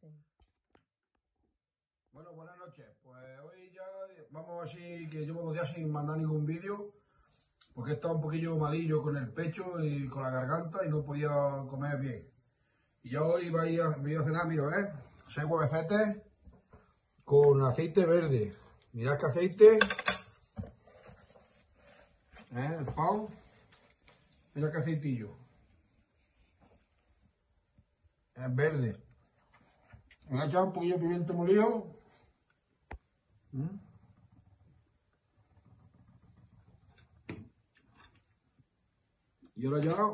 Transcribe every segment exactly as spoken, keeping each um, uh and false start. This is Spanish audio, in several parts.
Sí. Bueno, buenas noches. Pues hoy ya vamos a ver si que llevo dos días sin mandar ningún vídeo porque he estado un poquillo malillo con el pecho y con la garganta y no podía comer bien. Y ya hoy voy a, voy a cenar, mira, ¿eh? Seis huevecetes con aceite verde. Mirad qué aceite. ¿Eh? El pan. Mira qué aceitillo. Es verde. Me he echado un poquillo de pimiento molido. ¿Mm? Y ahora ya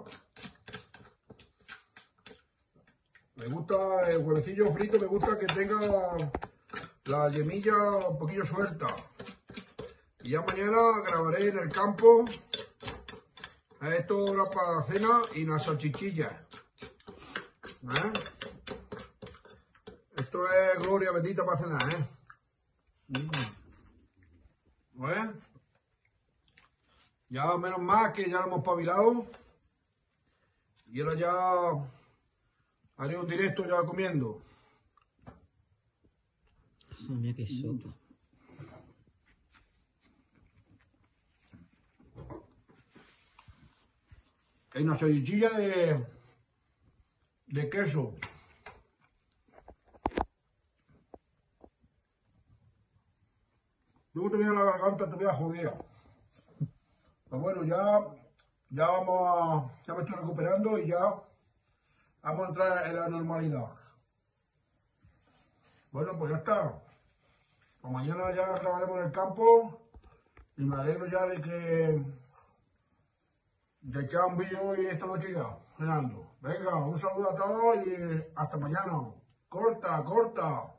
me gusta el huevecillo frito, me gusta que tenga la yemilla un poquillo suelta. Y ya mañana grabaré en el campo. Esto era para la cena y las salchichillas. ¿Eh? Esto es gloria bendita para cenar, ¿eh? Mm. ¿Eh? Ya menos mal que ya lo hemos pavilado. Y ahora ya haré un directo ya comiendo. Mira qué sopa. Hay una salchichilla de, de queso. Luego tenía la garganta todavía jodida. Pero bueno, ya, ya vamos a, ya me estoy recuperando y ya vamos a entrar en la normalidad. Bueno, pues ya está. Pues mañana ya grabaremos en el campo y me alegro ya de que de echar un vídeo y esta noche ya, cenando. Venga, un saludo a todos y hasta mañana. Corta, corta.